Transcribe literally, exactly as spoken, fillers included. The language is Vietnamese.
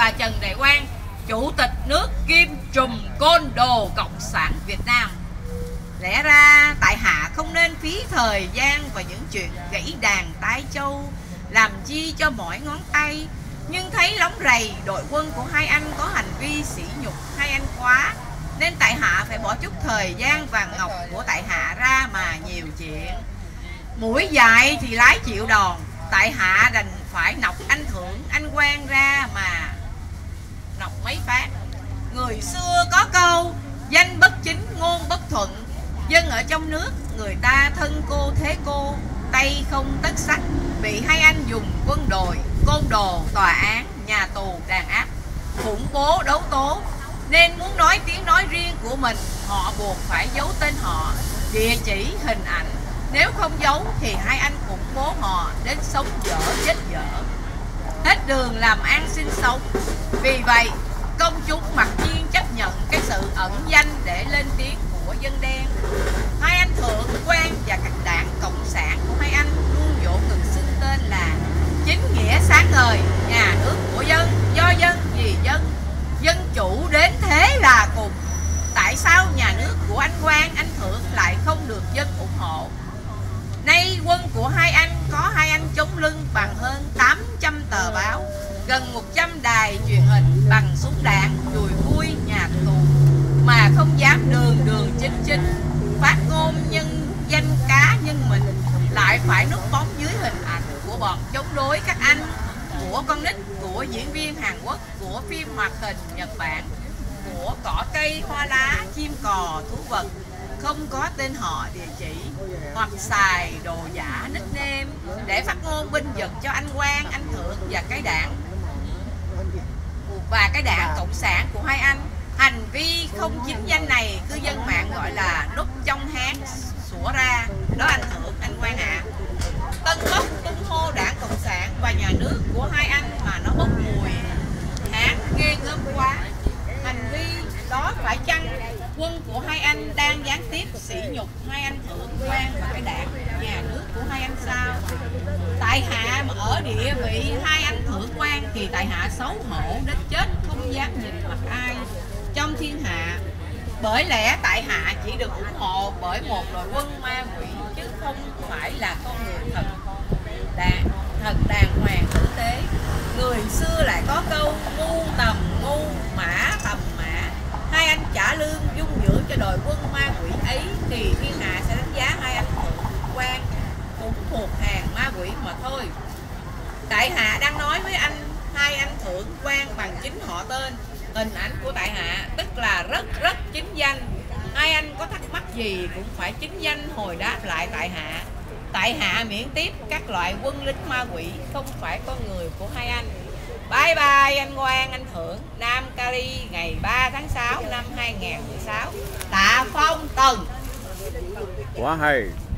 và Trần Đại Quang, Chủ tịch nước kiêm trùm côn đồ Cộng sản Việt Nam. Lẽ ra tại hạ không nên phí thời gian vào những chuyện gãy đàn tái châu, làm chi cho mỏi ngón tay. Nhưng thấy lóng rầy đội quân của hai anh có hành vi sỉ nhục hai anh quá, nên tại hạ phải bỏ chút thời gian vàng ngọc của tại hạ ra mà nhiều chuyện. Mũi dại thì lái chịu đòn, tại hạ đành phải nọc anh Thưởng, anh Quang ra mà nọc mấy phát. Người xưa có câu danh bất chính ngôn bất thuận, dân ở trong nước người ta thân cô thế cô, tay không tất sắt, bị hai anh dùng quân đội, côn đồ, tòa án, nhà tù đàn áp, khủng bố đấu tố, nên muốn nói tiếng nói riêng của mình, họ buộc phải giấu tên họ, địa chỉ, hình ảnh. Nếu không giấu thì hai anh khủng bố họ đến sống dở chết dở, hết đường làm ăn sinh sống. Vì vậy công chúng mặc nhiên chấp nhận cái sự ẩn danh để lên tiếng của dân đen. Hai anh Thượng, Quang và các đảng cộng sản của hai anh luôn vỗ ngực xưng tên là chính nghĩa sáng ngời, nhà nước của dân, do dân, vì dân, dân chủ đến thế là cùng. Tại sao nhà nước của anh Quang, anh Thượng lại không được dân ủng hộ? Nay quân của hai anh có hai anh chống lưng bằng hơn tám trăm tờ báo, gần một trăm đài truyền hình, bằng súng đạn, đùi vui, nhà tù, mà không dám đường đường chính chính phát ngôn nhân danh cá nhân mình, lại phải núp bóng dưới hình ảnh của bọn chống đối các anh, của con nít, của diễn viên Hàn Quốc, của phim hoạt hình Nhật Bản, của cỏ cây hoa lá, chim cò, thú vật không có tên họ, địa chỉ, hoặc xài đồ giả nickname để phát ngôn binh vực cho anh Quang, anh Thượng và cái đảng và cái đảng cộng sản của hai anh. Hành vi không chính danh này cư dân mạng gọi là núp trong hán sủa ra đó anh Thượng, anh Quang ạ. À. Tân bốc tung hô đảng cộng sản và nhà nước của hai anh mà nó bốc mùi hán ghê gớm quá. Hành vi đó phải chăng quân của hai anh đang gián tiếp sỉ nhục hai anh Thượng, Quang và cái đảng, nhà nước của hai anh sao? Tại hạ mà ở địa vị hai anh Thượng, Quang thì tại hạ xấu hổ đến chết, không dám nhìn mặt ai trong thiên hạ. Bởi lẽ tại hạ chỉ được ủng hộ bởi một đội quân ma quỷ, chứ không phải là con người thật đàng, thật đàng hoàng tử tế. Người xưa lại có câu ngu tầm ngu, mã tầm mã. Hai anh trả lương dung dưỡng cho đội quân ma quỷ ấy thì thiên hạ sẽ đánh giá hai anh Thượng, Quang cũng thuộc hàng ma quỷ mà thôi. Tại hạ đang nói với anh hai anh Thượng, Quang bằng chính họ tên, hình ảnh của tại hạ, tức là rất rất chính danh. Hai anh có thắc mắc gì cũng phải chính danh hồi đáp lại tại hạ. Tại hạ miễn tiếp các loại quân lính ma quỷ, không phải con người của hai anh. Bye bye anh Quang, anh Thượng. Nam Cali ngày ba tháng sáu năm hai nghìn không trăm mười sáu. Tạ Phong Tần. Quá hay.